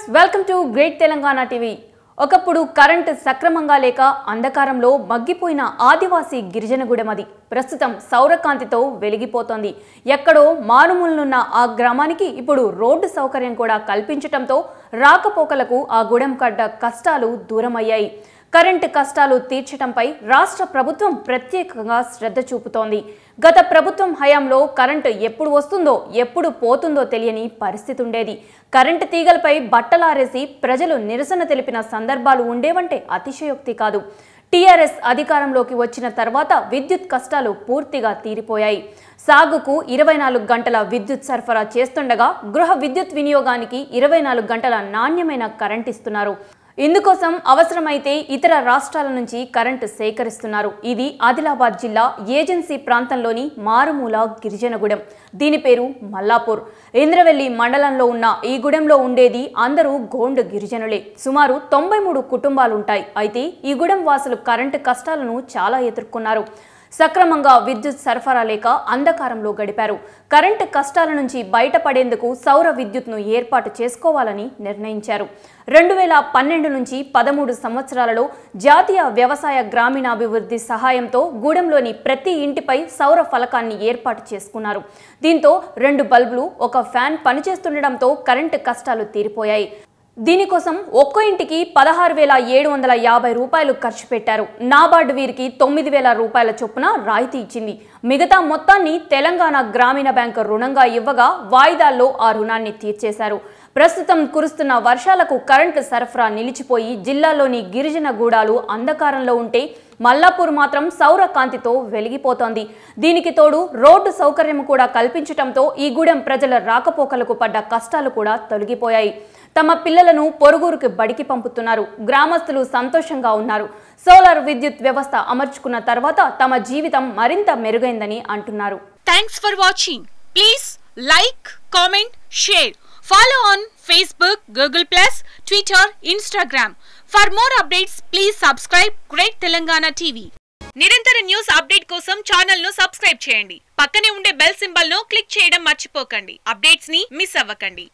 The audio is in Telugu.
Welcome to Great Telangana TV. ఒకప్పుడు కరెంట్ సక్రమంగా లేక అంధకారంలో మగ్గిపోయిన ఆదివాసీ గిరిజనగూడెం అది ప్రస్తుతం సౌరకాంతితో వెలిగిపోతోంది. ఎక్కడో మారుమూలనున్న ఆ గ్రామానికి ఇప్పుడు రోడ్డు సౌకర్యం కూడా కల్పించడంతో రాకపోకలకు ఆ గూడెం పడ్డ కష్టాలు దూరమయ్యాయి. కరెంటు కష్టాలు తీర్చడంపై రాష్ట్ర ప్రభుత్వం ప్రత్యేకంగా శ్రద్ధ చూపుతోంది. గత ప్రభుత్వం హయాంలో కరెంటు ఎప్పుడు వస్తుందో ఎప్పుడు పోతుందో తెలియని పరిస్థితి ఉండేది. కరెంటు తీగలపై బట్టలారేసి ప్రజలు నిరసన తెలిపిన సందర్భాలు ఉండేవంటే అతిశయోక్తి కాదు. టీఆర్ఎస్ అధికారంలోకి వచ్చిన తర్వాత విద్యుత్ కష్టాలు పూర్తిగా తీరిపోయాయి. సాగుకు 24 గంటల విద్యుత్ సరఫరా చేస్తుండగా గృహ విద్యుత్ వినియోగానికి 24 గంటల నాణ్యమైన కరెంట్ ఇస్తున్నారు. ఇందుకోసం అవసరమైతే ఇతర రాష్ట్రాల నుంచి కరెంటు సేకరిస్తున్నారు. ఇది ఆదిలాబాద్ జిల్లా ఏజెన్సీ ప్రాంతంలోని మారుమూల గిరిజనగూడెం. దీని పేరు మల్లాపూర్. ఇంద్రవెల్లి మండలంలో ఉన్న ఈ గూడెంలో ఉండేది అందరూ గోండు గిరిజనులే. సుమారు 93 కుటుంబాలుంటాయి. అయితే ఈ గూడెం వాసులు కరెంటు కష్టాలను చాలా ఎదుర్కొన్నారు. సక్రమంగా విద్యుత్ సరఫరా లేక అంధకారంలో గడిపారు. కరెంటు కష్టాల నుంచి బయటపడేందుకు సౌర విద్యుత్ను ఏర్పాటు చేసుకోవాలని నిర్ణయించారు. 2012 నుంచి 13 సంవత్సరాలలో జాతీయ వ్యవసాయ గ్రామీణాభివృద్ధి సహాయంతో గూడెంలోని ప్రతి ఇంటిపై సౌర ఫలకాన్ని ఏర్పాటు చేసుకున్నారు. దీంతో 2 బల్బులు, 1 ఫ్యాన్ పనిచేస్తుండటంతో కరెంటు కష్టాలు తీరిపోయాయి. దీనికోసం ఒక్కో ఇంటికి 16,750 రూపాయలు ఖర్చు పెట్టారు. నాబార్డు వీరికి 9,000 రూపాయల చొప్పున రాయితీ ఇచ్చింది. మిగతా మొత్తాన్ని తెలంగాణ గ్రామీణ బ్యాంకు రుణంగా ఇవ్వగా వాయిదాల్లో ఆ రుణాన్ని తీర్చేశారు. ప్రస్తుతం కురుస్తున్న వర్షాలకు కరెంటు సరఫరా నిలిచిపోయి జిల్లాలోని గిరిజన గూడాలు అంధకారంలో ఉంటే మల్లాపూర్ మాత్రం సౌర కాంతితో వెలిగిపోతోంది. దీనికి తోడు రోడ్డు సౌకర్యం కూడా కల్పించడంతో ఈ గూడెం ప్రజల రాకపోకలకు పడ్డ కష్టాలు కూడా తొలగిపోయాయి. తమ పిల్లలను పొరుగురికి బడికి పంపుతున్నారు. గ్రామస్తులు సంతోషంగా ఉన్నారు. సోలార్ విద్యుత్ వ్యవస్థ అమర్చుకున్న తర్వాత తమ జీవితం మరింత మెరుగైందని అంటున్నారు. Thanks for watching. Please like, comment, share. Follow on Facebook, Google+, Twitter, Instagram. For more updates, please subscribe Great Telangana TV. నిరంతర న్యూస్ అప్డేట్ కోసం ఛానల్ ను సబ్స్క్రైబ్ చేయండి. పక్కనే ఉండే బెల్ సింబల్ ను క్లిక్ చేయడం మర్చిపోకండి. అప్డేట్స్ ని మిస్ అవ్వకండి.